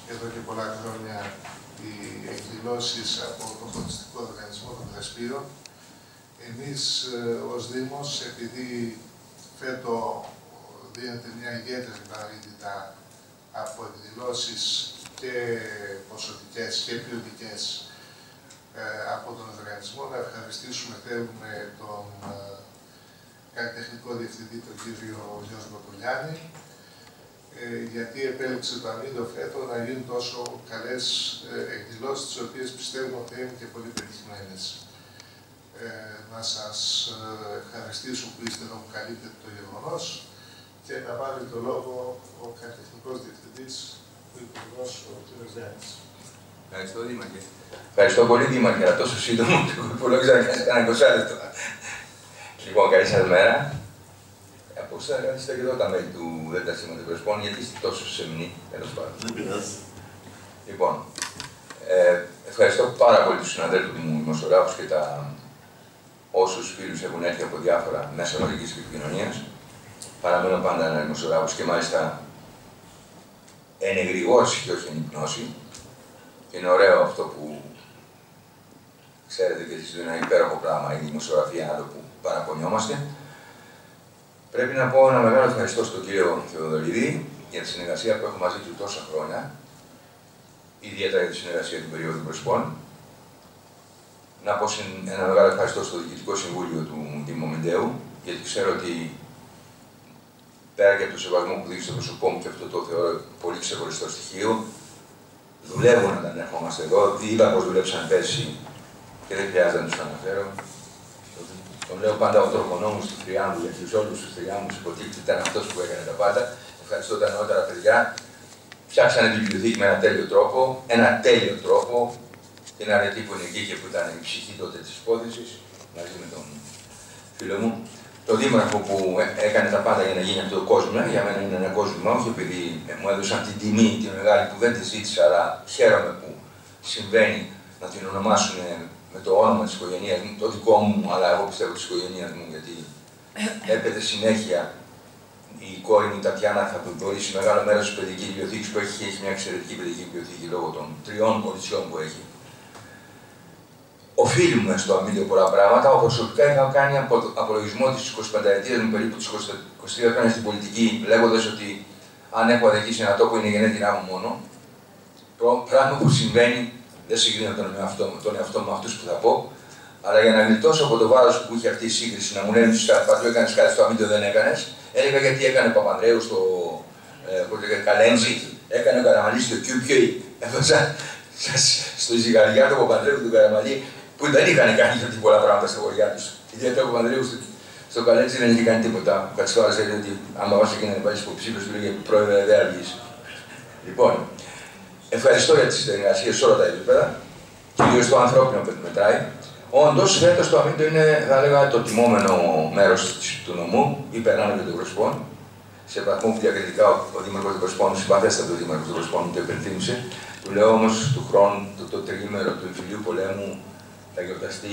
εδώ και πολλά χρόνια οι εκδηλώσεις από το Φωτιστικό Οργανισμό των Πρεσπείων. Εμείς ως Δήμος, επειδή φέτο δίνεται μια ιδιαίτερη βαρύτητα από εκδηλώσεις και ποσοτικές και ποιοτικές από τον οργανισμό, να ευχαριστήσουμε, θέλουμε, τον καλλιτεχνικό διευθυντή, τον κύριο Γιώργο Μπακουλιάνη, γιατί επέλεξε το Αμύντο φέτο να γίνουν τόσο καλές εκδηλώσεις, τις οποίες πιστεύουμε ότι είναι και πολύ πετυχημένες. Να σας ευχαριστήσω που είστε εδώ, που καλύπτετε το γεγονός, και να πάρει το λόγο ο καλλιτεχνικός διευθυντής, ο Υπουργός, ο κ. Γιάννης. Ευχαριστώ, Δήμαρχε. Ευχαριστώ πολύ, Δήμαρχε, αλλά τόσο σύντομο που υπολόγιζα να κάνει κανένα 20 λεπτό. Λοιπόν, καλή σας μέρα. Από εσά είστε και εδώ τα μέλη του ΔΣ Πρεσπών, γιατί είστε τόσο σεμνοί, τέλος πάντων. Δεν πειράζει. Λοιπόν, ευχαριστώ πάρα πολύ τους συναδέλφους μου, δημοσιογράφους και όσους φίλους έχουν έρθει από διάφορα μέσα μαζικής επικοινωνίας. Παραμένω πάντα ένα δημοσιογράφος και μάλιστα ενεγρηγός και όχι εν υπνώση. Είναι ωραίο αυτό που ξέρετε και εσείς, είναι ένα υπέροχο πράγμα η δημοσιογραφία, άλλο που παραπονιόμαστε. Πρέπει να πω ένα μεγάλο ευχαριστώ στον κύριο Θεοδωρίδη για τη συνεργασία που έχω μαζί του τόσα χρόνια, ιδιαίτερα για τη συνεργασία του περίοδου Πρεσπών. Να πω ένα μεγάλο ευχαριστώ στο Διοικητικό Συμβούλιο του Δήμου Μεντέου, γιατί ξέρω ότι πέρα και από το σεβασμό που δείχνει στο πρόσωπό μου, και αυτό το θεωρώ πολύ ξεχωριστό στοιχείο, δουλεύουν όταν ερχόμαστε εδώ. Είδα πώς δουλέψαν πέρσι και δεν χρειάζεται να τους αναφέρω. Τον λέω πάντα ο τροχονόμος του Τριάμβου, γιατί τους όλους τους Τριάμβους υποτίθεται ήταν αυτός που έκανε τα πάντα. Ευχαριστώ τα νεότερα παιδιά. Φτιάξανε τη βιβλιοθήκη με ένα τέλειο τρόπο. Την αρετή που είναι εκεί και που ήταν η ψυχή τότε της υπόθεσης, μαζί με τον φίλο μου. Το δήμαρχο που έκανε τα πάντα για να γίνει αυτό το κόσμο, για μένα είναι ένα κόσμο, όχι επειδή μου έδωσαν την τιμή, τη μεγάλη που δεν τη ζήτησα, αλλά χαίρομαι που συμβαίνει να την ονομάσουν με το όνομα της οικογένειας μου, το δικό μου, αλλά εγώ πιστεύω της οικογένειας μου, γιατί έπεται συνέχεια η κόρη μου η Τατιάνα θα αποδορήσει μεγάλο μέρος της παιδικής βιβλιοθήκης που έχει μια εξαιρετική παιδική βιβλιοθήκη λόγω των 3 κοριτσιών που έχει. Οφείλουμε στο Αμύντιο πολλά πράγματα. Εγώ προσωπικά είχα κάνει απολογισμό τη 25ετία μου, περίπου τις 23 χρόνια στην πολιτική, λέγοντας ότι αν έχω αδικήσει ένα τόπο είναι η γενέτειρά μου μόνο. Πράγμα που συμβαίνει, δεν συγκρίνω τον εαυτό μου με αυτούς που θα πω, αλλά για να γλιτώσω από το βάρος που είχε αυτή η σύγκριση, να μου λένε ότι πατρού έκανες κάτι στο Αμύντιο δεν έκανες, έλεγα γιατί έκανε ο Παπανδρέου στο Καλέντζι, έκανε ο Καραμαλής στο QPA. Έβαζα στο ζυγαριά του Παπανδρέου του Καραμαλή, που δεν είχαν κάνει γιατί πολλά πράγματα στα χωριά του. Ιδιαίτερα ο Παπανδρέου στο Καλέντζι δεν είχε κάνει τίποτα. Ο Κατσιφάρας έλεγε ότι άμα βάζει και να βάλει υποψήφιο, του λέγε πρόεδρε, δεν αργείς. Λοιπόν, ευχαριστώ για τις συνεργασίες σε όλα τα επίπεδα, κυρίως το ανθρώπινο που μετράει. Όντως, φέτος το Αμύντιο είναι, θα έλεγα, το τιμόμενο μέρος του νομού, υπεράνω και των Πρεσπών. Σε βαθμό που διακριτικά ο Δήμαρχος των Πρεσπών, συμπαθέστατο ο Δήμαρχος των Πρεσπών, το υπενθύμησε. Του λέω όμως του χρόνου, το τρίμερο του εμφυλίου πολέμου θα γιορταστεί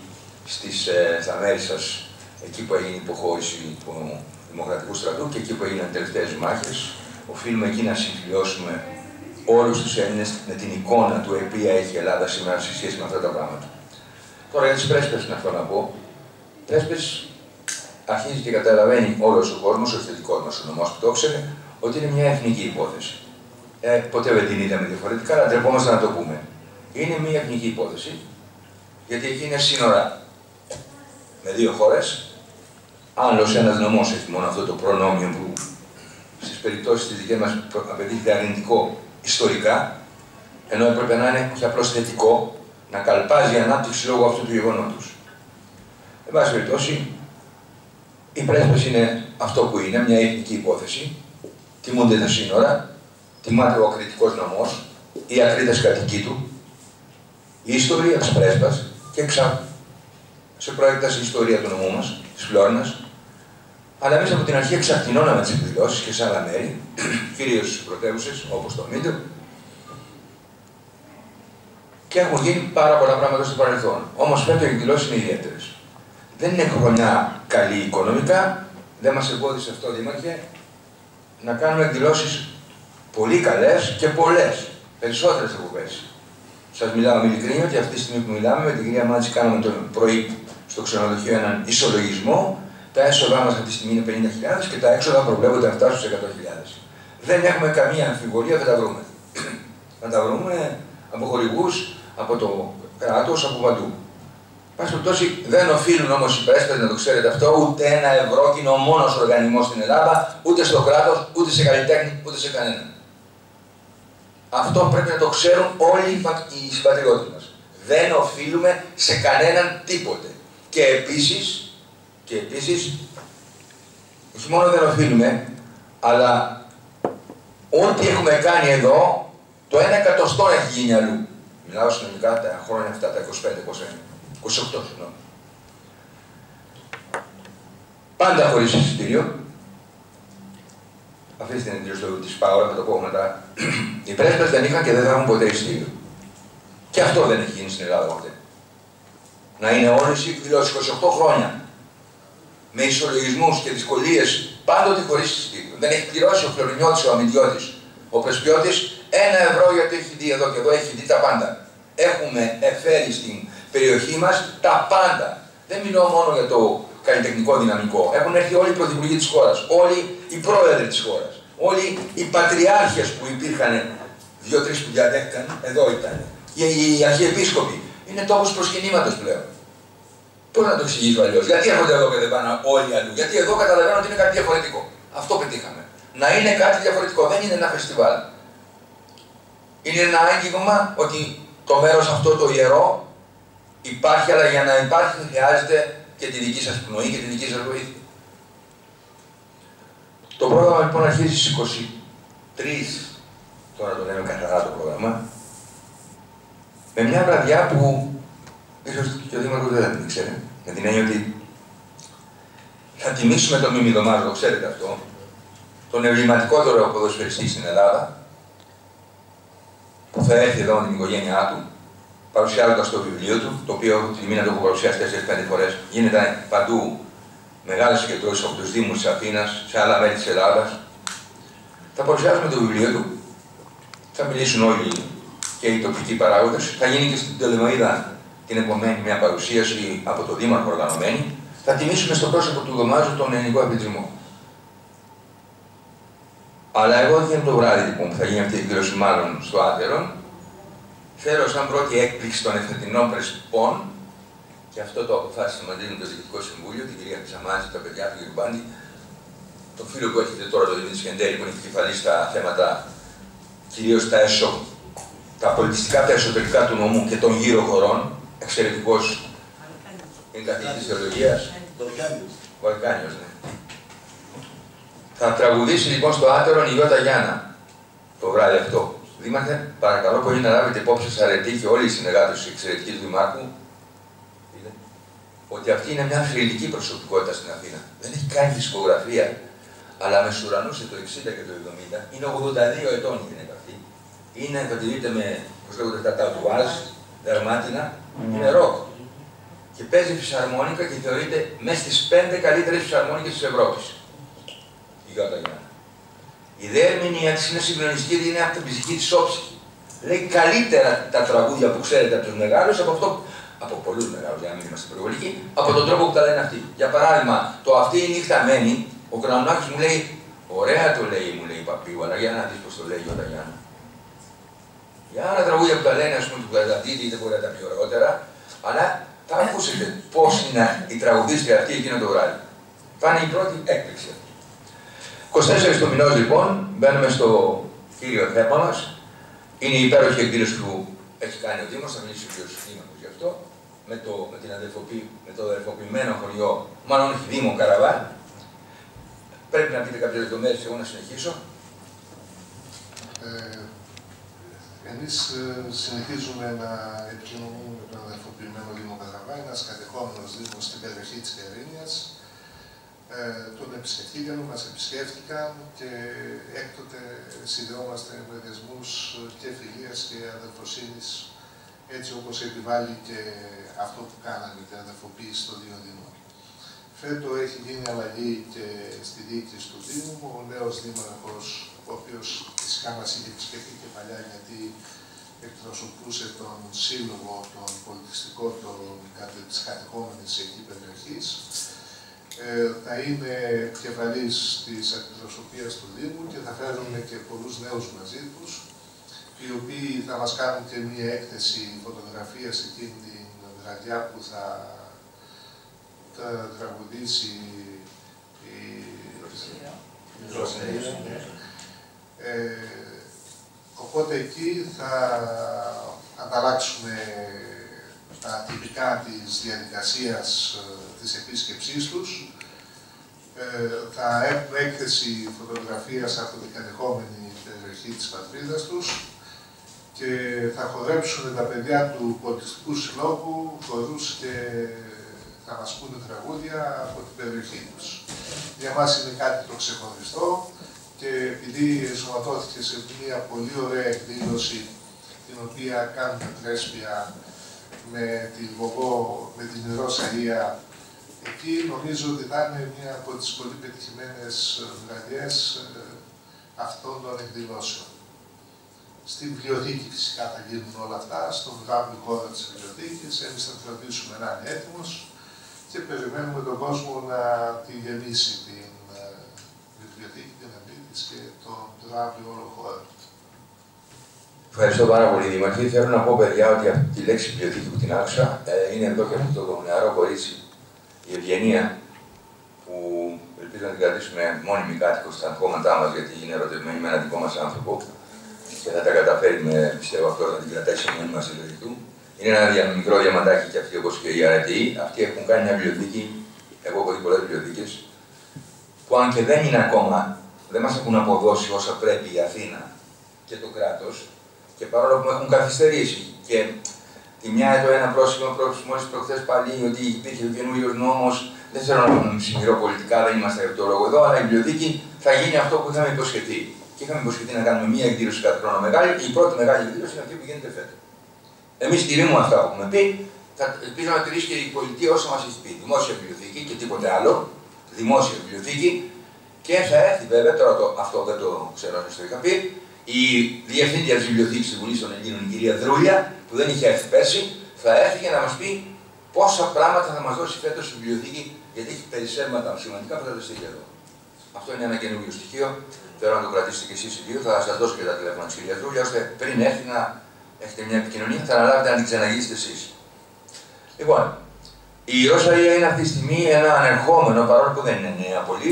στα μέρη σας, εκεί που έγινε η υποχώρηση του Δημοκρατικού στρατού και εκεί που έγιναν τελευταίες μάχες. Οφείλουμε εκεί να συμφιλιώσουμε όλους τους Έλληνες με την εικόνα του οποία έχει η Ελλάδα σήμερα σε σχέση με αυτά τα πράγματα. Τώρα για τις πρέσπες είναι αυτό να πω. Πρέσπες αρχίζει και καταλαβαίνει όλος ο κόσμος, ο εθνικός μας ο νομός που το ξέρει, ότι είναι μια εθνική υπόθεση. Ποτέ δεν την είδαμε διαφορετικά, αλλά ντρεπόμαστε να το πούμε. Είναι μια εθνική υπόθεση, γιατί εκεί είναι σύνορα με 2 χώρες. Άλλος ένας νομός έχει μόνο αυτό το προνόμιο που στις περιπτώσεις της δικές μας απαιτείται αρνητικό ιστορικά, ενώ έπρεπε να είναι όχι απλώς θετικό, να καλπάζει η ανάπτυξη λόγω αυτού του γεγονότος. Εν πάση περιπτώσει, οι πρέσπες είναι αυτό που είναι, μια εθνική υπόθεση. Τιμούνται τα σύνορα, τιμάται ο ακριτικός νομός, οι ακρίτες κατοικοί του, η ιστορία της πρέσπας και σε προέκταση η ιστορία του νομού μας, της Φλόρινας. Αλλά εμείς από την αρχή εξακτηνώναμε τις εκδηλώσεις και σε άλλα μέρη, κυρίως στις πρωτεύουσες όπως το Αμύντιο. Και έχουν γίνει πάρα πολλά πράγματα στο παρελθόν. Όμως φέτος οι εκδηλώσεις είναι ιδιαίτερες. Δεν είναι χρονιά καλή οικονομικά, δεν μας εμπόδισε αυτό, Δήμαρχε, να κάνουμε εκδηλώσεις πολύ καλές και πολλές. Περισσότερες από πέρσι. Σας μιλάω με ειλικρίνεια ότι αυτή τη στιγμή που μιλάμε με την κυρία Μάτση κάναμε το πρωί στο ξενοδοχείο έναν ισολογισμό. Τα έσοδά μας αυτή τη στιγμή είναι 50.000 και τα έξοδα προβλέπονται να φτάσουν σε 100.000. Δεν έχουμε καμία αμφιβολία, δεν τα βρούμε. Θα τα βρούμε από χορηγούς, από το κράτος, από παντού. Πάση περιπτώσει, δεν οφείλουν όμως οι πρέσβες, να το ξέρετε αυτό, ούτε ένα ευρώ και είναι ο μόνος οργανισμός στην Ελλάδα, ούτε στο κράτος, ούτε σε καλλιτέχνη, ούτε σε κανέναν. Αυτό πρέπει να το ξέρουν όλοι οι συμπατριώτες μας. Δεν οφείλουμε σε κανέναν τίποτε. Και επίσης, όχι μόνο δεν οφείλουμε, αλλά ό,τι έχουμε κάνει εδώ, το 1/100 έχει γίνει αλλού. Μιλάω συνολικά τα χρόνια αυτά, τα 25 πόσα είναι. 28, συγγνώμη. Πάντα χωρίς εισιτήριο. Αφήστε την εντύπωση της Πάολα, θα το πω μετά. Οι πρέσβες δεν είχαν και δεν θα έχουν ποτέ εισιτήριο. Και αυτό δεν έχει γίνει στην Ελλάδα ποτέ. Να είναι όλες οι εκδηλώσεις 28 χρόνια. Με ισολογισμούς και δυσκολίες, πάντοτε χωρίς εισιτήριο. Δεν έχει πληρώσει ο Φλωρινιώτης, ο Αμυντιώτης, ο Πρεσπιώτης, 1 ευρώ γιατί έχει δει εδώ και εδώ, έχει δει τα πάντα. Έχουμε εφέρει στην περιοχή μας τα πάντα. Δεν μιλώ μόνο για το καλλιτεχνικό δυναμικό. Έχουν έρθει όλοι οι πρωθυπουργοί της χώρας, όλοι οι πρόεδροι της χώρας, όλοι οι πατριάρχες που υπήρχαν, 2-3 που διαδέχτηκαν, εδώ ήταν. Οι αρχιεπίσκοποι. Είναι τόπος προσκυνήματος πλέον. Πώς να το εξηγήσω αλλιώς? Γιατί έρχονται εδώ και δεν πάνε όλοι αλλού? Γιατί εδώ καταλαβαίνω ότι είναι κάτι διαφορετικό. Αυτό πετύχαμε. Να είναι κάτι διαφορετικό. Δεν είναι ένα φεστιβάλ. Είναι ένα άγγιγμα ότι το μέρος αυτό το ιερό υπάρχει, αλλά για να υπάρχει χρειάζεται και τη δική σας πνοή και τη δική σας βοήθεια. Το πρόγραμμα λοιπόν αρχίζει στις 23, τώρα το λέμε καθαρά το πρόγραμμα, με μια βραδιά που ίσως και ο Δήμαρχος δεν την ήξερε, με την έννοια ότι θα τιμήσουμε τον Μιμιδωμάζο, το ξέρετε αυτό, τον εμβληματικότερο ποδοσφαιριστή στην Ελλάδα, που θα έρθει εδώ με την οικογένειά του, παρουσιάζοντας το βιβλίο του, το οποίο έχω τη τιμή να το έχω παρουσιάσει 4-5 φορές. Γίνεται παντού μεγάλες συγκεντρώσεις από τους Δήμους της Αθήνας, σε άλλα μέρη της Ελλάδας. Θα παρουσιάσουμε το βιβλίο του, θα μιλήσουν όλοι και οι τοπικοί παράγοντες. Θα γίνει και στην Τελεμοΐδα την επομένη μια παρουσίαση από τον Δήμαρχο οργανωμένη. Θα τιμήσουμε στο πρόσωπο του Δωμάζου τον ελληνικό αθλητισμό. Αλλά εγώ δεν το βράδυ λοιπόν που θα γίνει αυτή η εκδήλωση, μάλλον στο Άντερον, θέλω σαν πρώτη έκπληξη των εφετινών πρεσπών, και αυτό το αποφάσισε μαζί με το Διοικητικό Συμβούλιο, την κυρία Χρυσαμάζη, τα παιδιά του κ. Μπάντη, τον φίλο που έχετε τώρα, τον Δημήτρη Σκεντέρη, που είναι επικεφαλής στα θέματα, κυρίως τα πολιτιστικά, τα εσωτερικά του νομού και των γύρω χωρών, εξαιρετικός, είναι καθηγητής θεολογίας. Βαλκάνιος, ναι. Θα τραγουδήσει λοιπόν στο Άντερον η Ιώτα Γιάννα το βράδυ αυτό. Δήμαρχε, παρακαλώ πολύ να λάβετε υπόψη σας αρετή και όλοι οι συνεργάτες της εξαιρετικής Δημάρχου, ότι αυτή είναι μια θρυλική προσωπικότητα στην Αθήνα. Δεν έχει κάνει δισκογραφία, αλλά μεσουρανούσε το 60 και το 70. Είναι 82 ετών η γυναίκα αυτή. Είναι, θα τη δείτε με, πώς λέγονται τα τατουάζ, δερμάτινα, είναι ροκ. Και παίζει φυσαρμόνικα και θεωρείται μέσα στις 5 καλύτερες φυσαρμόνικες της Ευρώπης. Η Ιώτα Γιάννα. Η δε ερμηνεία της είναι συγκλονιστική, είναι από την ψυχή της όψυχη. Λέει καλύτερα τα τραγούδια που ξέρετε από τους μεγάλους, από αυτό, από πολλούς μεγάλους, για να μην είμαστε προβολικοί, από τον τρόπο που τα λένε αυτοί. Για παράδειγμα, το αυτή η νύχτα μένει, ο Κανονάκης μου λέει, ωραία το λέει, μου λέει η Παπίου, αλλά για να δεις πώς το λέει η Ιώτα Γιάννα. Για άλλα τραγούδια που τα λένε, ας πούμε, του Καζαντίδη, είτε μπορεί να τα πει ωραιότερα, αλλά θα ακούσετε πώς είναι η τραγουδίστρια αυτή εκείνο το βράδυ. Θα είναι η πρώτη έκπληξη. 24 του μηνός λοιπόν, μπαίνουμε στο κύριο θέμα μας. Είναι η υπέροχη εκδήλωση που έχει κάνει ο Δήμος, θα μιλήσει ο κ. Δήμαρχος γι' αυτό, με το αδελφοποιημένο χωριό, μάλλον όχι Δήμο Καραβάν. Πρέπει να πείτε κάποιες λεπτομέρειες, εγώ να συνεχίσω. Εμείς συνεχίζουμε να επικοινωνούμε με τον αδελφοποιημένο Δήμο Καραβάν, ένας κατεχόμενος Δήμος στην περιοχή της Τερίνιας. Τον επισκεφτήκαν, μας επισκέφτηκαν και έκτοτε συνδεόμαστε με δεσμούς και φιλίας και αδελφοσύνης, έτσι όπως επιβάλλει και αυτό που κάναμε, την αδελφοποίηση των δύο Δήμων. Φέτο έχει γίνει αλλαγή και στη διοίκηση του Δήμου. Ο νέος Δήμαρχος ο οποίος φυσικά μας είχε επισκεφτεί και παλιά, γιατί εκπροσωπούσε τον σύλλογο, τον πολιτιστικό της κατεχόμενης εκεί περιοχής. Θα είναι επικεφαλής της αντιπροσωπείας του Δήμου και θα φέρουν και πολλούς νέους μαζί τους, οι οποίοι θα μας κάνουν και μία έκθεση φωτογραφίας εκείνη την βραδιά που θα τραγουδήσει η Ρωσία. Οπότε εκεί θα ανταλλάξουμε τα τυπικά της διαδικασίας της επίσκεψής τους. Θα έχουμε έκθεση φωτογραφίας από την κατεχόμενη περιοχή της πατρίδας τους και θα χορέψουν τα παιδιά του πολιτιστικού συλλόγου χορούς και θα μας πούνε τραγούδια από την περιοχή τους. Για μας είναι κάτι το ξεχωριστό και επειδή ενσωματώθηκε σε μια πολύ ωραία εκδήλωση την οποία κάνουμε πρέσβεια με την Βογό, με την Ιερό Σαΐα, εκεί νομίζω ότι θα είναι μια από τις πολύ πετυχημένες βραδιές αυτών των εκδηλώσεων. Στη βιβλιοθήκη φυσικά θα γίνουν όλα αυτά, στον μεγάλο χώρο της βιβλιοθήκης. Εμείς θα φροντίσουμε να είναι έτοιμος και περιμένουμε τον κόσμο να τη γεμίσει την βιβλιοθήκη, την αυλή της και τον τράβει όλο χώρο. Ευχαριστώ πάρα πολύ, Δήμαρχε. Θέλω να πω, παιδιά, ότι αυτή τη λέξη βιβλιοθήκη που την άκουσα είναι εδώ και αυτό το νεαρό κορίτσι, η Ευγενία, που ελπίζω να την κρατήσουμε μόνιμη κάτοικο στα κόμματά μας, γιατί είναι ερωτευμένη με έναν δικό μας άνθρωπο και θα τα καταφέρει, πιστεύω, αυτό να την κρατάει σε μόνιμα στη ζωή του. Είναι ένα μικρό διαμαντάκι και αυτοί, όπως και η ΑΡΤΗ. Αυτοί έχουν κάνει μια βιβλιοθήκη, εγώ έχω δει πολλές βιβλιοθήκες, που αν και δεν είναι ακόμα, δεν μας έχουν αποδώσει όσα πρέπει η Αθήνα και το κράτος, και παρόλο που έχουν καθυστερήσει. Και τη μια εδώ ένα πρόσημο, μόλις προχθές πάλι, ότι υπήρχε ο καινούριος νόμος, δεν θέλω να τον συμμερώ πολιτικά, δεν είμαστε αυτό το λόγο εδώ, αλλά η βιβλιοθήκη θα γίνει αυτό που είχαμε υποσχεθεί. Και είχαμε υποσχεθεί να κάνουμε μία εκδήλωση κάθε χρόνο μεγάλη, και η πρώτη μεγάλη εκδήλωση είναι αυτή που γίνεται φέτος. Εμείς τηρούμε αυτά που έχουμε πει, θα ελπίζω να τηρήσει και η πολιτεία όσο μας έχει πει. Δημόσια βιβλιοθήκη και τίποτε άλλο. Δημόσια βιβλιοθήκη. Και θα έρθει βέβαια, τώρα αυτό δεν το ξέρω αν το είχα πει, η διευθύντρια της βιβλιοθήκης της Βουλής των Ελλήνων, η κυρία Δρούλια, που δεν είχε έρθει πέρσι, θα έρθει για να μας πει πόσα πράγματα θα μας δώσει φέτος η βιβλιοθήκη, γιατί έχει περισσεύματα σημαντικά που θα τα στείλει εδώ. Αυτό είναι ένα καινούργιο στοιχείο. Θέλω να το κρατήσετε και εσείς οι δύο. Θα σας δώσω και τα τηλέφωνα της κυρίας Δρούλια, ώστε πριν έρθει να έχετε μια επικοινωνία, θα αναλάβετε να την ξαναγυρίσετε εσείς. Λοιπόν, η Ιερό Σαΐα είναι αυτή τη στιγμή ένα ανερχόμενο, παρόλο που δεν είναι νέα πολύ,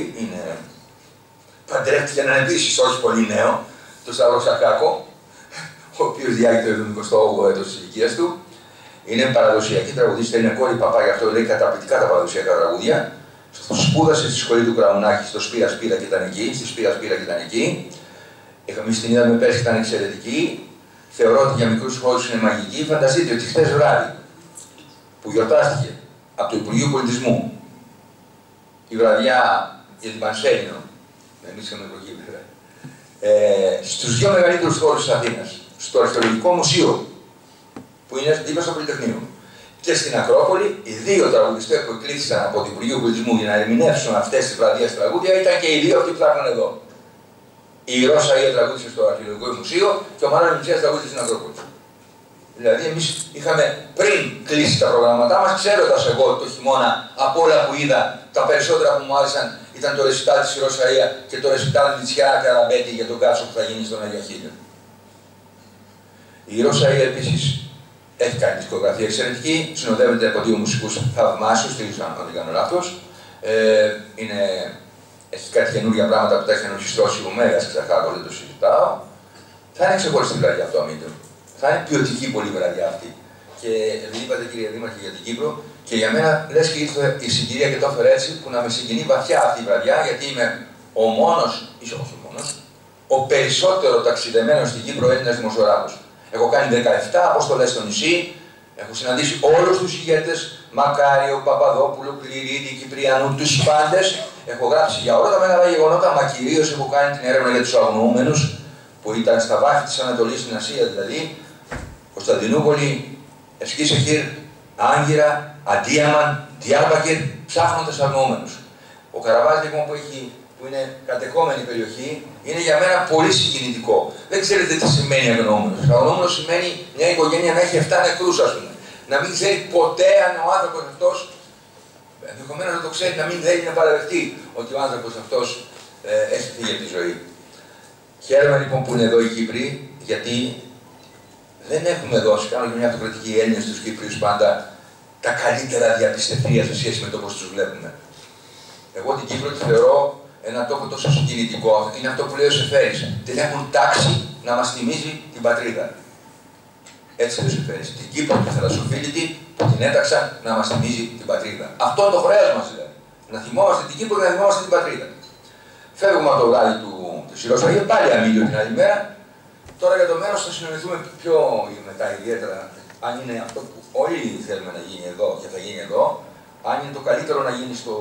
παντρεύτηκε έναν επίσης όχι πολύ νέο, τον Σταύρο Σακάκο, ο οποίος διάγει το 78ο έτος της ηλικίας του. Είναι παραδοσιακή τραγουδίστρια, είναι κόρη παπά, γι' αυτό λέει καταπληκτικά τα παραδοσιακά τραγούδια. Σπούδασε στη σχολή του Κραουνάκη, στο Σπύρα Σπύρα και ήταν εκεί. Στη Σπύρα Σπύρα και ήταν εκεί. Εμείς την είδαμε πέρσι, ήταν εξαιρετική. Θεωρώ ότι για μικρούς χώρους είναι μαγική. Φανταστείτε ότι χτες βράδυ, που γιορτάστηκε από το Υπουργείο Πολιτισμού, η βραδιά για την Πανσέλινο, εμείς είχαμε εκλογή βέβαια, στους δύο μεγαλύτερους χώρους της Αθήνας, στο Αρχαιολογικό Μουσείο, που είναι δίπλα στο Πολυτεχνείο, και στην Ακρόπολη, οι δύο τραγουδιστές που εκλήθησαν από το Υπουργείο Πολιτισμού για να ερμηνεύσουν αυτές τις βραδιές τραγούδια ήταν και οι δύο αυτοί που θα έρθουν εδώ. Η Ιερό Σαΐα τραγούδισε στο Αρχαιολογικό Μουσείο και ο Μάνος Μητσίας τραγούδισε στην Ακρόπολη. Δηλαδή, εμείς είχαμε πριν κλείσει τα προγράμματά μας, ξέροντας εγώ το χειμώνα από όλα που είδα, τα περισσότερα που μου άρεσαν ήταν το ρεσιτάλ της Ιερό Σαΐα και το ρεσιτάλ της Τσιάρα Καραμπέτη για τον κάτσο που θα γίνει στον Αγία Χίλιο. Η Ιερό Σαΐα επίσης έχει κάνει δισκογραφία εξαιρετική, συνοδεύεται από δύο μουσικούς θαυμάσιους, αν δεν κάνω λάθος. Έχει κάτι καινούργια πράγματα που τα έχει ενορχιστρώσει ο Μέγας Ξαχάκος, δεν το συζητάω. Θα είναι ξεχωριστή βραδιά αυτό, αμύντω. Θα είναι ποιοτική πολύ βραδιά αυτή. Και επειδή είπατε, κύριε Δήμαρχε, για την Κύπρο, και για μένα λες και ήρθε η συγκυρία και το έφερε έτσι, που να με συγκινεί βαθιά αυτή η βραδιά, γιατί είμαι ο μόνος, ίσως όχι ο μόνος, ο περισσότερο ταξιδεμένος στην Κύπρο Έλληνας δημοσιογράφος. Έχω κάνει 17 αποστολές στο νησί, έχω συναντήσει όλους τους ηγέτες, Μακάριο, Παπαδόπουλο, Κληρίδη, Κυπριανού, τους πάντες. Έχω γράψει για όλα τα μεγάλα γεγονότα, μα κυρίως έχω κάνει την έρευνα για τους αγνοούμενους, που ήταν στα βάθη της Ανατολής, στην Ασία δηλαδή, Κωνσταντινούπολη, Ευσκή-Σεχήρ, Άγκυρα, Αντίαμαν, Διάρμπακερ, ψάχνοντας αγνοούμενους. Ο Καραβάς λοιπόν που που είναι κατεχόμενη περιοχή, είναι για μένα πολύ συγκινητικό. Δεν ξέρετε τι σημαίνει αγνώμονος. Αγνώμονος σημαίνει μια οικογένεια να έχει 7 νεκρούς, ας πούμε. Να μην ξέρει ποτέ αν ο άνθρωπος αυτός, ενδεχομένως να το ξέρει, να μην θέλει να παραδεχτεί ότι ο άνθρωπος αυτός έχει φύγει από τη ζωή. Χαίρομαι λοιπόν που είναι εδώ οι Κύπροι, γιατί δεν έχουμε δώσει, κάνω και μια αυτοκριτική έννοια στους Κύπριους πάντα, τα καλύτερα διαπιστευτήρια σε σχέση με το πώς τους βλέπουμε. Εγώ την Κύπρο τη θεωρώ ένα τόπο τόσο συγκινητικό. Είναι αυτό που λέει ο Σεφέρης. Την έχουν τάξει να μας θυμίζει την πατρίδα. Έτσι λέει ο Σεφέρης. Την Κύπρο τη θαλασσοφίλητη που την έταξαν να μας θυμίζει την πατρίδα. Αυτό είναι το χρέος μας δηλαδή. Να θυμόμαστε την Κύπρο και να θυμόμαστε την πατρίδα. Φεύγουμε από το βράδυ του Σιροσαγίου, πάλι Αμήλιο την άλλη μέρα. Τώρα για το μέρος θα συνεννοηθούμε πιο μετά ιδιαίτερα. Αν είναι αυτό που όλοι θέλουμε να γίνει εδώ και θα γίνει εδώ, αν είναι το καλύτερο να γίνει στο.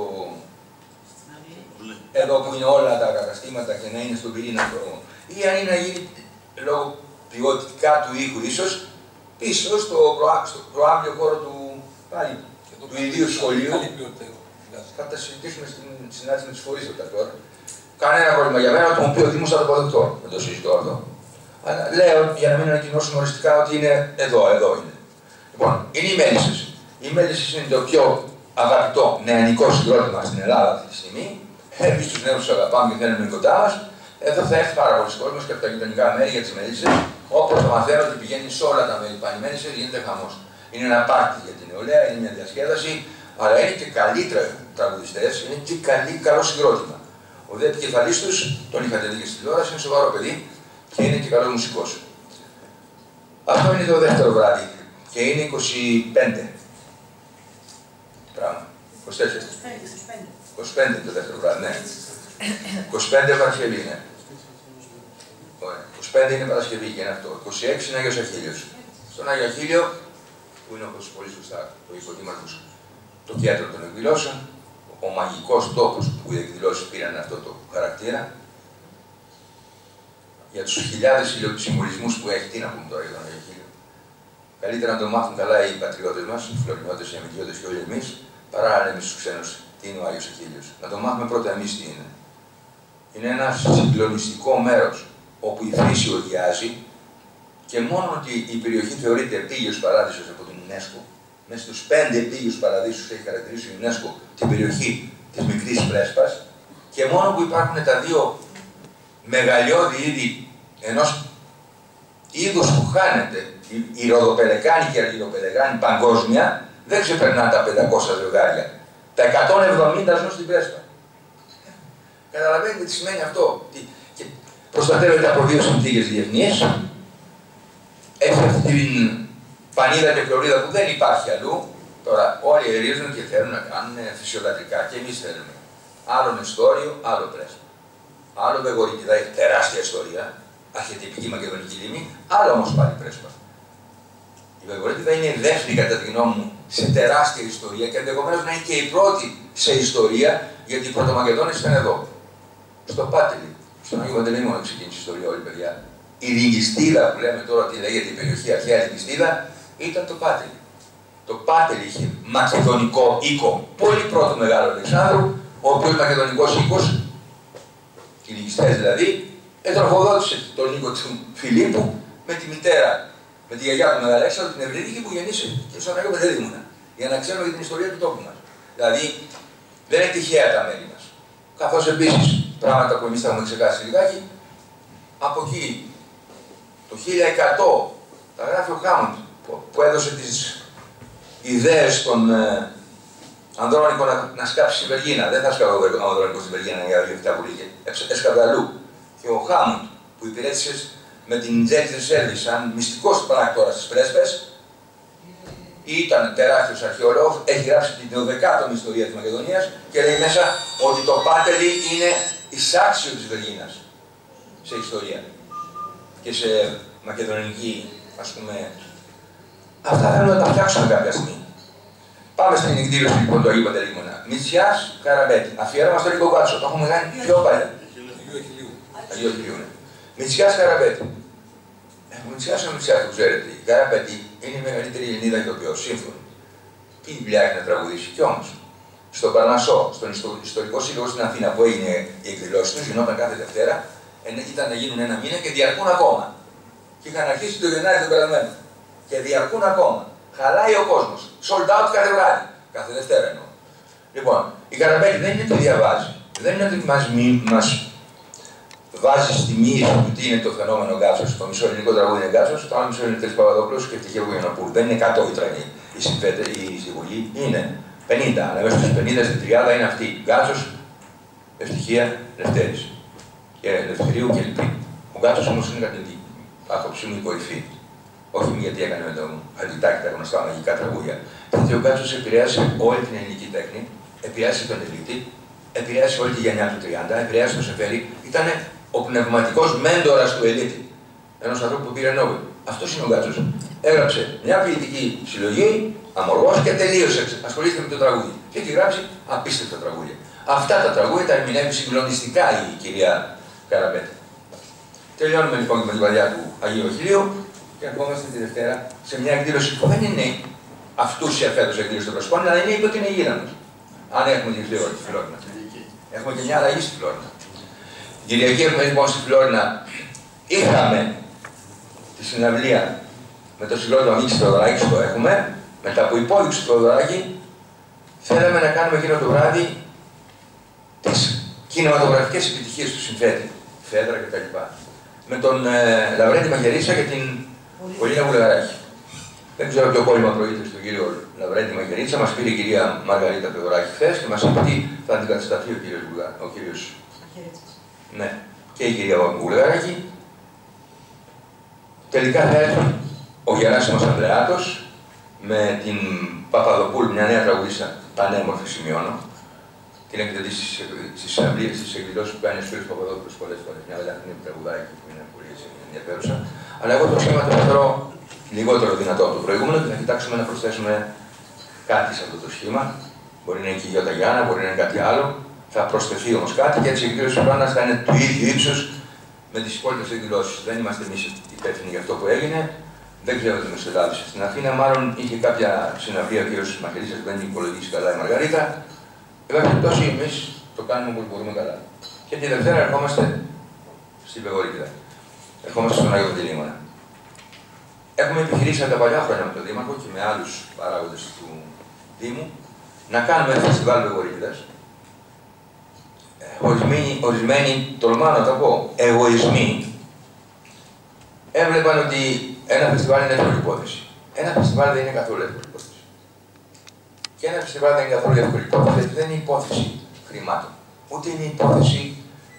Εδώ που είναι όλα τα καταστήματα και να είναι στον πυρήνα το. Ή αν είναι να γίνει λόγω ποιοτικά του ήχου, ίσως πίσω στο προάβλιο χώρο του ιδίου σχολείου. Θα τα συζητήσουμε στην συνάντηση με τις φορείς αυτά τώρα. Κανένα πρόβλημα για μένα, ότι μου πει ο Δήμος θα το αποδεχτώ. Δεν το συζητώ αυτό. Αλλά λέω για να μην ανακοινώσουμε οριστικά ότι είναι εδώ είναι. Λοιπόν, είναι οι μέλισσες. Οι μέλισσες είναι το πιο αγαπητό νεανικό συγκρότημα στην Ελλάδα αυτή τη στιγμή. Εμείς τους νέους τους αγαπάμε και θέλουμε κοντά μας. Εδώ θα έρθει πάρα πολλοί κόσμος και από τα γειτονικά μέρη για τις μέλισσες. Όπως θα μαθαίνω ότι πηγαίνει σε όλα τα μέρη πάνε μέλισσες, γίνεται χαμός. Είναι ένα πάρτι για την νεολαία, είναι μια διασκέδαση, αλλά είναι και καλοί τραγουδιστές, είναι και καλό συγκρότημα. Ο δε επικεφαλής τους, τον είχατε δει και στην τηλεόραση, είναι σοβαρό παιδί και είναι και καλός μουσικός. Αυτό είναι το δεύτερο βράδυ και είναι 25. Πράγμα. 24. 25 το δεύτερο βράδυ, ναι. 25 Παρασκευή, ναι. 25 είναι Παρασκευή και είναι αυτό. 26 είναι Άγιος Αχίλιος. Στον Άγιο Αχίλιο, που είναι όπως πολύ σωστά το είπε ο Δήμαρχος, το κέντρο των εκδηλώσεων, ο μαγικός τόπος που οι εκδηλώσεις πήραν αυτό το χαρακτήρα, για τους χιλιάδες συμβολισμούς που έχει, τι να πούμε τώρα για τον Άγιο Αχίλιο. Καλύτερα να το μάθουν καλά οι πατριώτες μας, οι φλωρινιώτες, οι αμυντιώτες και όλοι εμείς, παρά να λέμε στους ξένους τι είναι ο Άγιος Αχίλιος. Να το μάθουμε πρώτα εμείς τι είναι. Είναι ένα συγκλονιστικό μέρος όπου η φύση οργιάζει και μόνο ότι η περιοχή θεωρείται επίγειος παράδεισος από την UNESCO, μέσα στους 5 επίγειους παραδείσους έχει χαρακτηρίσει η UNESCO την περιοχή της Μικρής Πρέσπας και μόνο που υπάρχουν τα δύο μεγαλειώδη είδη ενός είδους που χάνεται, η Ροδοπελεκάνη και η Αργυροπελεκάνη παγκόσμια, δεν ξεπερνά τα 500 ζευγάρια. Τα 170 ζουν στην Πρέσπα. Καταλαβαίνετε τι σημαίνει αυτό. Και προστατεύεται από δύο συνθήκες διεθνείς. Έχει αυτή την πανίδα και χλωρίδα που δεν υπάρχει αλλού. Τώρα όλοι ερίζουν και θέλουν να κάνουν φυσιολατρικά και εμείς θέλουμε. Άλλο Νεστόριο, άλλο Πρέσπα. Άλλο Βεγορίτιδα, έχει τεράστια ιστορία, αρχαιτυπική μακεδονική λίμνη, άλλο όμως πάλι Πρέσπα. Η Βεγορίτιδα είναι η δεύτερη κατά τη γνώμη μου σε τεράστια ιστορία και ενδεχομένως να είναι και η πρώτη σε ιστορία, γιατί οι Πρωτομακεδόνες ήταν εδώ. Στο Πάτελι, στον Άγιο Παντελεήμονα ξεκίνησε η ιστορία όλη, παιδιά. Η Λιγιστίδα που λέμε τώρα ότι λέγεται η περιοχή αρχαία Λιγιστίδα ήταν το Πάτελι. Το Πάτελι είχε μακεδονικό οίκο, πολύ πρώτο μεγάλο Αλεξάνδρου, ο οποίος μακεδονικός οίκος, οι Λιγιστές δηλαδή, ετροφοδότησε τον οίκο του Φιλίππου με τη μητέρα, με τη γιαγιά του Μεγαλέξανδρου, την Ευρύδικη που γεννήσε και στον Άγιο Παντελεήμονα. Για να ξέρουμε για την ιστορία του τόπου μας. Δηλαδή, δεν είναι τυχαία τα μέρη μας. Καθώς επίσης, πράγματα που εμείς θα έχουμε ξεχάσει λιγάκι, από εκεί, το 1100, τα γράφει ο Χάμοντ, που έδωσε τις ιδέες στον Ανδρώνικο να σκάψει στη Βεργίνα. Δεν θα σκάβω ο Ανδρώνικος στη Βεργίνα για δύο αυτά που λέγε. Έσκαβε αλλού. Και ο Χάμοντ, που υπηρέτησε με την James Service σαν μυστικός πράκτορας στις Πρέσπες, ήταν τεράστιος αρχαιολόγος, έχει γράψει την 12η ιστορία της Μακεδονίας και λέει μέσα ότι το Πάτελι είναι εισάξιο της Βεργίνας σε ιστορία και σε μακεδονική, ας πούμε. Αυτά θέλουμε να τα φτιάξουμε κάποια στιγμή. Πάμε στην εκδήλωση λοιπόν του Αγίου Παντελεήμονα. Μητσιάς Καραμπέτη. Αφιέρωμα στο Ρίκο Κάτσο. Το έχουμε κάνει πιο παλιά. Αγίου Αχιλίου, ναι. Μητσιάς Καραμπέτη. Ο Μητσιάς είναι ο Μητσιάς, το ξέρετε. Η Καραμπέτη είναι η μεγαλύτερη Ελληνίδα ηθοποιός, σύμφωνη. Τι δουλειά έχει να τραγουδήσει κι όμως. στον Παρνασσό, στον Ιστορικό Σύλλογο στην Αθήνα που έγινε η εκδηλώση του, γινόταν κάθε Δευτέρα, ήταν να γίνουν ένα μήνα και διαρκούν ακόμα. Και είχαν αρχίσει το Γενάρη τον περασμένο. Και διαρκούν ακόμα. Χαλάει ο κόσμος. Sold out κάθε βράδυ. Κάθε Δευτέρα εννοώ. Λοιπόν, η Καραμπέλη δεν είναι ότι διαβάζει. Δεν είναι ότι μας βάζει στη μοίηση του τι είναι το φαινόμενο Γκάτσος. Το μισό ελληνικό τραγούδι είναι Γκάτσος, το άλλο μισό είναι Τελής Παπαδόπουλος και Ευτυχία Βουγενοπούλου. Δεν είναι 100 οι τραγούδοι. Οι συμβουλοί είναι 50, αλλά μέσα στους 50 στην 30 είναι αυτοί. Γκάτσος, Ευτυχία, Λευτέρης. Και Ελευθερίου και Λυπή. Ο Γκάτσος όμως είναι κατά την άποψή μου η κορυφή. Όχι γιατί έκανε με τον Χατζητάκη τα γνωστά μαγικά τραγούδια. Γιατί ο Γκάτσος επηρέασε όλη την ελληνική τέχνη, επηρέασε τον Ελίτη, επηρέασε όλη τη γενιά του 30, επηρέασε τον Σεφέρη. Ήταν ο πνευματικός μέντορας του Ελίτη. Ενός ανθρώπου που πήρε Νόμπελ. Αυτός είναι ο Γκάτσος. Έγραψε μια ποιητική συλλογή, αμοργός και τελείωσε. Ασχολήθηκε με το τραγούδι. Και έχει γράψει απίστευτα τραγούδια. Αυτά τα τραγούδια τα ερμηνεύει συγκλονιστικά η κυρία Καραμπέτη. Τελειώνουμε λοιπόν και με την παλιά του Αγίου Οχιλίου και ερχόμαστε τη Δευτέρα σε μια εκδήλωση που δεν είναι αυτούσια φέτος εκδήλωση των προσωπών, αλλά είναι υπό την αιγύδα μας. Αν έχουμε τη Φλόρινα. Έχουμε και μια αλλαγή στη Φλόρινα. Την Κυριακή έχουμε λοιπόν στη Φλόρινα, είχαμε τη συναυλία με το συγκρότημα Μίξη Θεοδωράκη, το έχουμε. Μετά από υπόδειξη του Θεοδωράκη, θέλαμε να κάνουμε εκείνο το βράδυ τις κινηματογραφικές επιτυχίες του συνθέτη, Φέδρα κτλ. Με τον Λαβρέντη Μαγερίτσα και την Πολίνα Βουλγαράκη. Δεν ξέρω ποιο κόλλημα προήλθε στον κύριο Λαβρέντη Μαγερίτσα, μας πήρε η κυρία Μαργαρίτα Θεοδωράκη χθες και μας είπε ότι θα αντικατασταθεί ο κύριος ναι, και η κυρία Βουλγαράκη. Τελικά θα έρθει ο Γεράσιμος Ανδρεάτος με την Παπαδοπούλου, μια νέα τραγουδίστρια πανέμορφη, σημειώνω. Την έχετε δει στις εκδηλώσεις που κάνει ο Σπύρος Παπαδόπουλος πολλές φορές. Μια βελαχνή τραγουδάκι που είναι πολύ ενδιαφέρουσα. Αλλά εγώ το σχήμα το θεωρώ λιγότερο δυνατό από το προηγούμενο και θα κοιτάξουμε να προσθέσουμε κάτι σε αυτό το σχήμα. Μπορεί να είναι και η Γιώτα Γιάννα, μπορεί να είναι κάτι άλλο. Θα προσθεθεί όμως κάτι και έτσι η εκδήλωση του Πλάνας θα είναι του ίδιου ύψους με τις υπόλοιπες εκδηλώσεις. Δεν είμαστε εμείς υπεύθυνοι για αυτό που έγινε. Δεν ξέρω τι μεσολάβησε στην Αθήνα. Μάλλον είχε κάποια συναυλία ο κ. Μαχαιρίσας που δεν υπολογίσει καλά η Μαργαρίτα. Εν πάση περιπτώσει, εμείς το κάνουμε όπως μπορούμε καλά. Και τη Δευτέρα ερχόμαστε στην Πεγορίτιδα. Ερχόμαστε στον Άγιο Παντελεήμονα. Έχουμε επιχειρήσει τα παλιά χρόνια με τον Δήμαρχο και με άλλους παράγοντες του Δήμου να κάνουμε ένα φεστιβάλ Πεγορίτιδας. Ορισμένοι, τολμάω να το πω, εγωισμοί, έβλεπαν ότι ένα φεστιβάλ είναι εύκολη υπόθεση. Ένα φεστιβάλ δεν είναι καθόλου εύκολη υπόθεση. Και ένα φεστιβάλ δεν είναι καθόλου εύκολη υπόθεση, γιατί δεν είναι υπόθεση χρημάτων. Ούτε είναι υπόθεση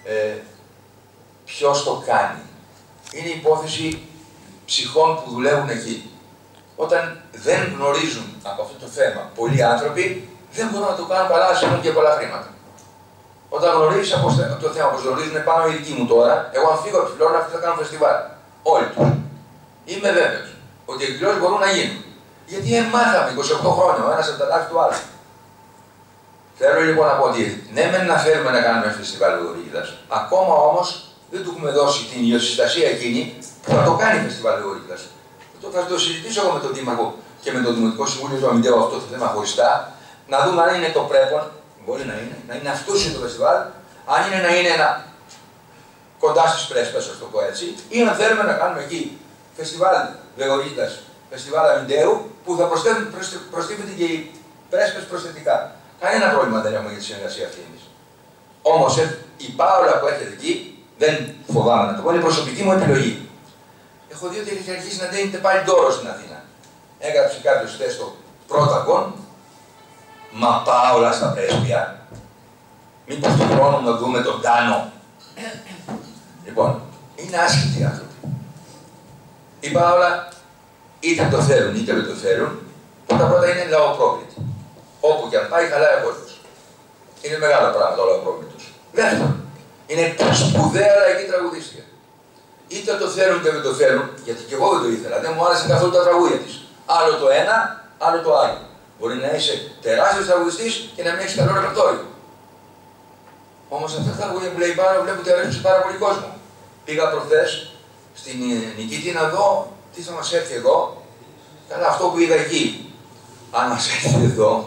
ποιος το κάνει. Είναι υπόθεση ψυχών που δουλεύουν εκεί. Όταν δεν γνωρίζουν από αυτό το θέμα πολλοί άνθρωποι, δεν μπορούν να το κάνουν καλά, να σύνουν και πολλά χρήματα. Όταν γνωρίζεις από το θέμα, όπως γνωρίζουν πάνω οι δικοί μου τώρα, εγώ αν φύγω από τη Φλόρινα, αυτοί θα κάνουν φεστιβάλ. Όλοι τους. Είμαι βέβαιος ότι οι εκδηλώσεις μπορούν να γίνουν. Γιατί μάθαμε 28 χρόνια ο ένας από τα λάθη του άλλου. Θέλω λοιπόν να πω ότι ναι, μεν να θέλουμε να κάνουμε ένα φεστιβάλ Πεγορίτιδας, ακόμα όμως δεν του έχουμε δώσει την ιδιοσυστασία εκείνη που θα το κάνει φεστιβάλ Πεγορίτιδας. Θα το συζητήσω εγώ με τον Δήμαρχο και με το Δημοτικό Συμβούλιο του Αμυντέου αυτό το θέμα χωριστά, να δούμε αν είναι το πρέπον, μπορεί να είναι αυτούσιο το φεστιβάλ, αν είναι να είναι ένα κοντά στις πρέσπες, ας το πω έτσι, ή αν θέλουμε να κάνουμε εκεί φεστιβάλ Πεγορίτιδας, φεστιβάλ Αμυντέου, που θα προστίθεται και οι πρέσπες προσθετικά. Κανένα πρόβλημα δεν έχουμε για τη συνεργασία αυτή εμείς. Όμως η πάολα που έρχεται εκεί, δεν φοβάμαι να το πω, είναι προσωπική μου επιλογή. Έχω δει ότι έχει αρχίσει να δίνεται πάλι δώρο στην Αθήνα. Έγραψε κάποιος χθες στο Πρόταγον, μα πάολα στα πρέσπια. Μήπως του χρόνου να δούμε τον Τάνο. Λοιπόν, είναι άσχετοι οι άνθρωποι. Η πάολα είτε το θέλουν είτε δεν το θέλουν, πρώτα είναι λαοπρόκλητη. Όπου και αν πάει, χαλάει ο κόσμος. Είναι μεγάλα πράγματα ο λαοπρόκλητος. Δεύτερον, είναι σπουδαία λαϊκή τραγουδίστρια. Είτε το θέλουν είτε δεν το θέλουν, γιατί και εγώ δεν το ήθελα, δεν μου άρεσαν καθόλου τα τραγούδια της. Άλλο το ένα, άλλο το άλλο. Μπορεί να είσαι τεράστιος τραγουδιστής και να μην έχεις καλό ρεπερτόριο. Όμως αυτά τα τραγούδια που λέει πάνω βλέπω ότι αρέσουν σε πάρα πολύ κόσμο. Πήγα προχθές στην Νικήτη να δω τι θα μας έρθει εδώ. Καλά, αυτό που είδα εκεί, αν μας έρθει εδώ,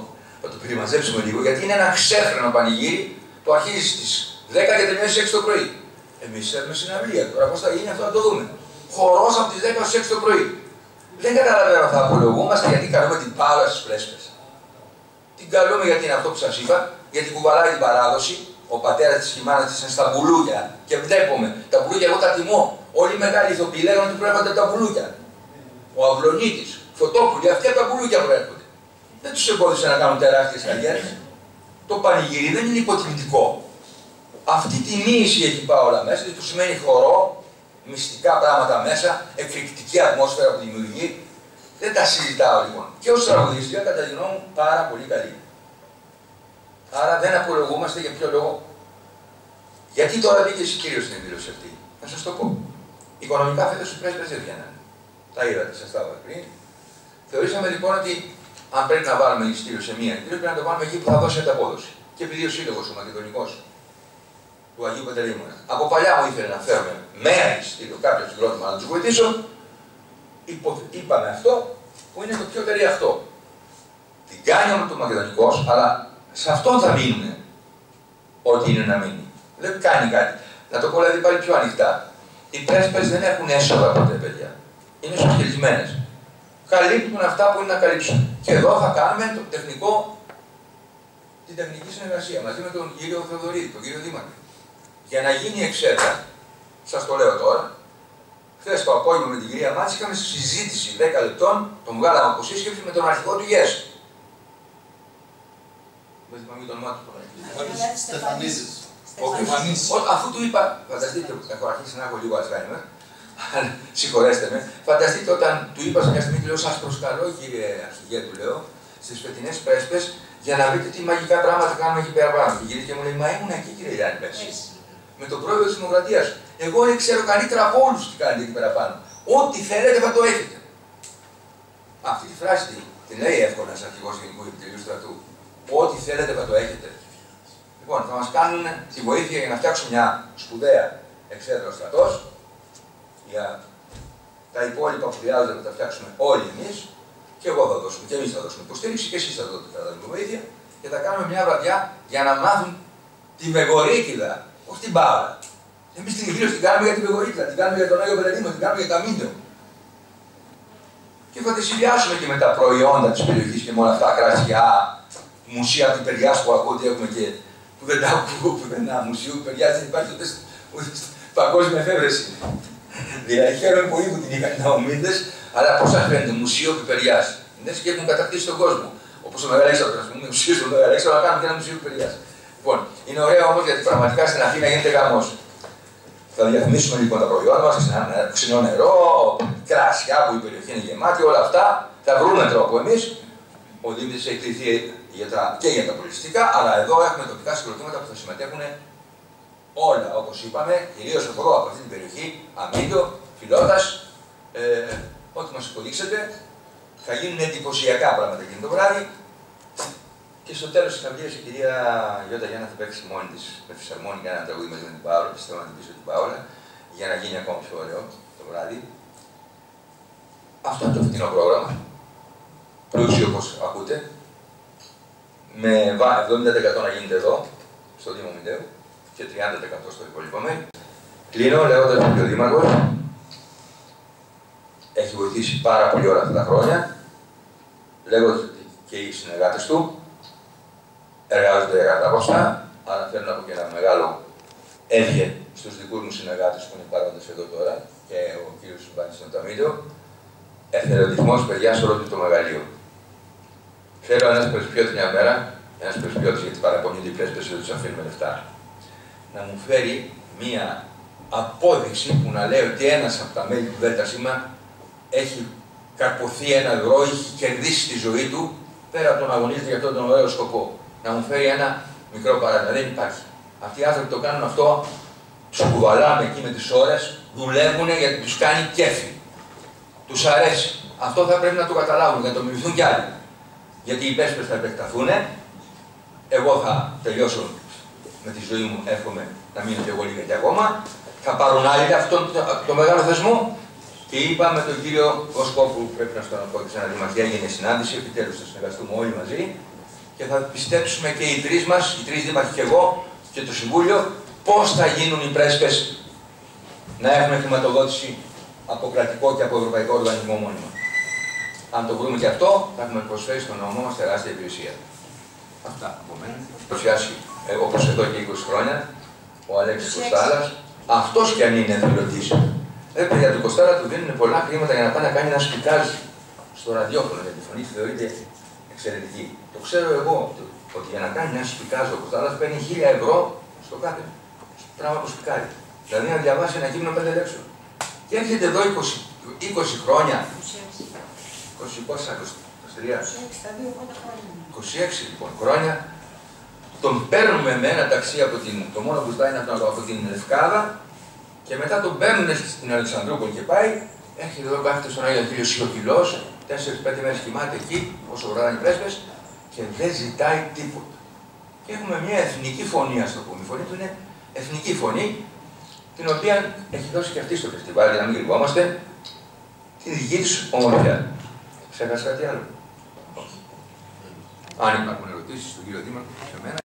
θα το περιμαζέψουμε λίγο, γιατί είναι ένα ξέφρενο πανηγύρι που αρχίζει στις 10 και τελειώνει στις 6 το πρωί. Εμείς θέλουμε συναυλία. Τώρα πώς θα γίνει αυτό να το δούμε. Χορός από τις 10 στις 6 το πρωί. Δεν καταλαβαίνω, θα απολογούμαστε γιατί καλούμε την Πάολα στις Πρέσπες. Την καλούμε γιατί είναι αυτό που σας είπα, γιατί κουβαλάει την παράδοση. Ο πατέρας της και η μάνα της είναι στα μπουλούκια. Και βλέπουμε τα μπουλούκια, εγώ τα τιμώ. Όλοι οι μεγάλοι ηθοποιοί λέγανε ότι προέρχονται από τα μπουλούκια. Ο Αυλονίτης, Φωτόπουλοι, αυτοί από τα μπουλούκια προέρχονται. Δεν τους εμπόδισε να κάνουν τεράστιες καριέρες. Το πανηγύρι δεν είναι υποτιμητικό. Αυτή τη μοίηση έχει πάει όλα μέσα, που σημαίνει χορό, μυστικά πράγματα μέσα, εκρηκτική ατμόσφαιρα που δημιουργεί. Δεν τα συζητάω λοιπόν. Και ως τραγουδίστρια, κατά τη γνώμη μου, πάρα πολύ καλή. Άρα δεν απολογούμαστε για ποιο λόγο. Γιατί τώρα μπήκε εσύ κύριος στην εκδήλωση αυτή. Να σας το πω. Οικονομικά φέτος οι Πρέσπες δεν βγαίνανε. Τα είδατε, σας τα είπα πριν. Θεωρήσαμε λοιπόν ότι αν πρέπει να βάλουμε εισιτήριο σε μία εκδήλωση, πρέπει να το βάλουμε εκεί που θα δώσει ανταπόδοση. Και επειδή ο σύλλογος, ο μακεδονικός του Αγίου Παντελεήμωνα, από παλιά μου ήθελε να φέρουμε με ένα εισιτήριο κάποιο συγκρότημα να του βοηθήσω, είπαμε αυτό που είναι το πιο ταιριαχτό. Την κάνει όμως το μακεδονικός, αλλά σε αυτόν θα μείνουν ό,τι είναι να μείνει. Δεν κάνει κάτι. Να το πω δηλαδή πάλι πιο ανοιχτά. Οι Πρέσπες δεν έχουν έσοδα ποτέ, παιδιά. Είναι σοσιαλισμένες. Καλύπτουν αυτά που είναι να καλύψουν. Και εδώ θα κάνουμε το τεχνικό, την τεχνική συνεργασία μαζί με τον κύριο Θεοδωρίδη, τον κύριο Δήμαρχο. Για να γίνει εξέδρα, σας το λέω τώρα, χθες το απόγευμα με την κυρία Μάτση είχαμε συζήτηση 10 λεπτών, τον βγάλαμε από σύσκεψη με τον αρχηγό του ΓΕΣ. Δεν θυμάμαι το όνομά του τώρα. Στεφανίδης. Αφού του είπα, φανταστείτε, έχω αρχίσει να έχω λίγο Αλτσχάιμερ, συγχωρέστε με, φανταστείτε όταν του είπα σε μια στιγμή, του λέω: σας προσκαλώ, κύριε αρχηγέ, του λέω, στις φετινές Πρέσπες, για να βρείτε τι μαγικά πράγματα κάνουμε εκεί πέρα πάνω. Και η κυρία μου λέει: μα ήμουν εκεί, κύριε Γιάννη, πέρσι. Με τον πρόεδρο της Δημοκρατίας. Εγώ δεν ξέρω καλύτερα από όλους τι κάνετε εκεί πέρα πάνω. Ό,τι θέλετε θα το έχετε. Αυτή τη φράση την λέει εύκολα ένας αρχηγός Γενικού Επιτελείου Στρατού. Ό,τι θέλετε θα το έχετε. Λοιπόν, θα μας κάνουν τη βοήθεια για να φτιάξουμε μια σπουδαία εξέδρα στρατός. Για τα υπόλοιπα που χρειάζονται να τα φτιάξουμε όλοι εμείς. Και εγώ θα δώσουμε, και εμείς θα δώσουμε υποστήριξη, και εσείς θα δώσετε βοήθεια. Και θα κάνουμε μια βραδιά για να μάθουν τη Μεγορίκηδα, όχι την Πάολα. Εμείς την εκδήλωση την κάνουμε για την Μεγορίκηδα, την κάνουμε για τον Άγιο Παντελεήμωνα, την κάνουμε για τα Μίντεο. Και θα τη συνδυάσουμε και με τα προϊόντα της περιοχής και με όλα αυτά, κρασιά, μουσεία του Περιάς που ακούω ότι έχουμε και που δεν τα ακούω πουθενά. Μουσείου του Περιάς δεν υπάρχει ούτε στην παγκόσμια εφεύρεση. Δηλαδή χαίρομαι πολύ που την είχαν οι Ναομίδες, αλλά πώς σας φαίνεται, Μουσείο του Περιάς. Είναι και έχουν κατακτήσει τον κόσμο. Όπως ο Μεγαλέξανδρος, ας πούμε, μουσείο του Μεγαλέξανδρου, να κάνουμε και ένα Μουσείο του Περιάς. Λοιπόν, είναι ωραίο όμως γιατί πραγματικά στην Αθήνα γίνεται γαμός. Θα διαφημίσουμε λοιπόν τα προϊόντα μας, ξινό νερό, κράσια που η περιοχή είναι γεμάτη, όλα αυτά. Θα βρούμε τρόπο εμείς. Ο Δήμητης έχει κληθεί και για τα πολιτιστικά, αλλά εδώ έχουμε τοπικά συγκροτήματα που θα συμμετέχουν όλα, όπως είπαμε, κυρίως εδώ από αυτή την περιοχή, Αμύντο, Φιλότας, ό,τι μας υποδείξετε. Θα γίνουν εντυπωσιακά πράγματα εκείνο το βράδυ. Και στο τέλος της συναυλίας η κυρία Γιώτα Γιάννα θα παίξει μόνη της με φυσαρμόνικα ένα τραγούδι μαζί με την Πάολα, πιστεύω να την πείσω την Πάολα, για να γίνει ακόμα πιο ωραίο το βράδυ. Αυτό είναι το φετινό πρόγραμμα. Πλούσιο όπως ακούτε. Με 70% να γίνεται εδώ, στο Δήμο Μηντέου, και 30% στο υπόλοιπο μέρη. Κλείνω λέγοντας ότι ο Δήμαρχος έχει βοηθήσει πάρα πολύ όλα αυτά τα χρόνια, λέγοντας ότι και οι συνεργάτες του εργάζονται κατά ποσά, αλλά θέλω να πω και ένα μεγάλο έβγε στους δικούς μου συνεργάτες που είναι παρόντες εδώ τώρα και ο κύριος Συμπάνης στον Ταμίλιο. Εθελοντισμός, παιδιά, σε όλο το μεγαλείο. Θέλω ένας πρεσβειώτης μια μέρα, ένας πρεσβειώτης γιατί παραπονιούνται οι Πρέσπες ότι τους αφήνουμε λεφτά, να μου φέρει μία απόδειξη που να λέει ότι ένας από τα μέλη του ΔΣ έχει καρποθεί €1, έχει κερδίσει τη ζωή του πέρα από τον αγωνίζεται για αυτόν τον ωραίο σκοπό. Να μου φέρει ένα μικρό παράδειγμα. Δεν υπάρχει. Αυτοί οι άνθρωποι το κάνουν αυτό, τους κουβαλάμε εκεί με τις ώρες, δουλεύουν γιατί τους κάνει κέφι. Τους αρέσει. Αυτό θα πρέπει να το καταλάβουν, να το μιμηθούν κι άλλοι. Γιατί οι Πρέσπες θα επεκταθούν, εγώ θα τελειώσω με τη ζωή μου, εύχομαι να μείνω κι εγώ λίγα και ακόμα. Θα πάρουν άλλοι αυτόν το μεγάλο θεσμό. Και είπαμε τον κύριο Βοσκό που πρέπει να στον πω και ξαναδεί, μας έγινε συνάντηση, επιτέλους θα συνεργαστούμε όλοι μαζί. και θα πιστέψουμε και οι τρεις μας, οι τρεις δήμαρχοι και εγώ και το Συμβούλιο, πώς θα γίνουν οι πρέσπες να έχουμε χρηματοδότηση από κρατικό και από ευρωπαϊκό οργανισμό μόνιμα. Αν το βρούμε και αυτό, θα έχουμε προσφέρει στον νομό μας τεράστια υπηρεσία. Αυτά από μένα. Προσφιάσει όπως εδώ και 20 χρόνια, ο Αλέξης Κοστάλας, αυτός κι αν είναι εθελοντής. Παιδιά του Κοστάλα του δίνουν πολλά χρήματα για να πάει να κάνει ένα σπιτάζ στο ραδιόφωνο, γιατί η φωνή θεωρείται εξαιρετική. Το ξέρω εγώ ότι για να κάνει ένα σπιτάζ ο Κοστάλας παίρνει 1.000 ευρώ στο κάθε πράγμα που σπικάρει. Δηλαδή να διαβάσει ένα κείμενο 5 λέξεων. Και έρχεται εδώ 20 χρόνια. 20 πόσα, 23. 26 λοιπόν χρόνια. Τον παίρνουμε με ένα ταξί από το μόνο που ζητάει είναι από την Λευκάδα και μετά τον παίρνουν στην Αλεξανδρούπολη και πάει. Έρχεται εδώ, κάθεται στον Άγιο Κύριο σιωπηλός, 4-5 μέρες κοιμάται εκεί, όσο βράδυ οι πρέσπες, και δεν ζητάει τίποτα. Και έχουμε μια εθνική φωνή, ας το πούμε. Η φωνή του είναι εθνική φωνή, την οποία έχει δώσει και αυτή στο φεστιβάλ, για να μην κρυβόμαστε, τη δική της ομορφιά. Ξέχασα κάτι άλλο? Όχι. Αν υπάρχουν ερωτήσεις στον κύριο Δήμαρχο, σε μένα.